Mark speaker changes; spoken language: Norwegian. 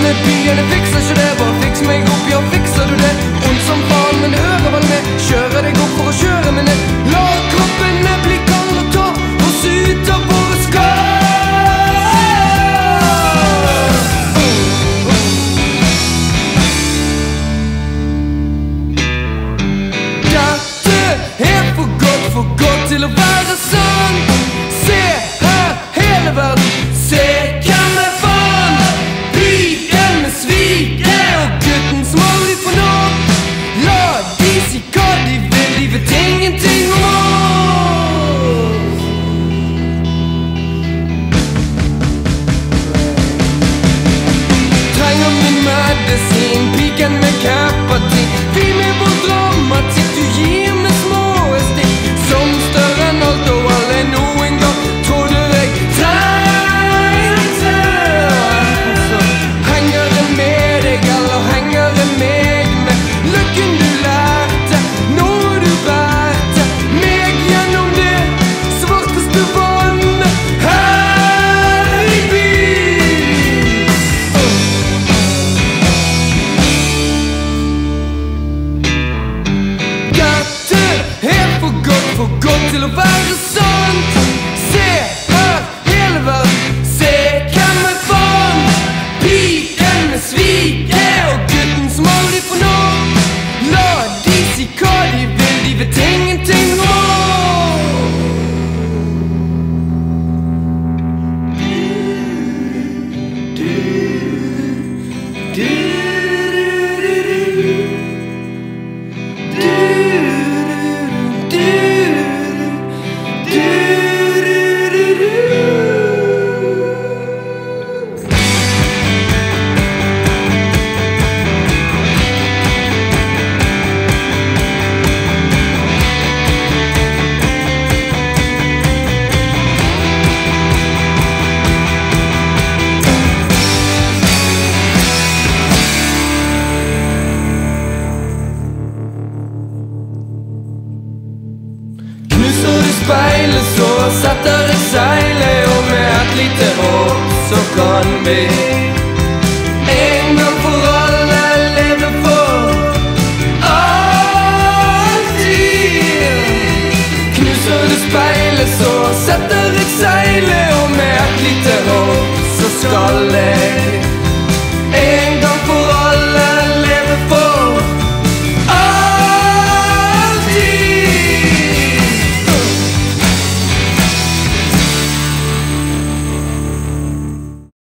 Speaker 1: med byene fikser ikke det. Bare fiks meg opp, ja, fikser du det? Ondt som faen, men det hører vel med. Kjører deg opp for å kjøre med ned. La kroppene bli kald og ta oss ut av våre skall. For godt til å være sant. Se her, hele verden. Se hvem er faen. Byen med sviket og gutten som aldri får nåd. La de si hva de vil, de vet ingenting om oss. Trenger min medisin, piken med kapatin. Vi med vår dramatikk, du gir meg små stikk. Som større enn alt og alle noen gang trodde jeg trengte. Så henger det med deg, eller henger det meg med lykken du lærte, noe du bærte meg gjennom det svarteste vannet her i byen. Dette er for godt til å være sant. Se her, hele verden. Se hvem er faen. Piken med sviket og gutten som aldri får nåd. La de si hva de vil, de vet ingenting om. Speilet, så setter jeg seilet, og med et lite håp så kan vi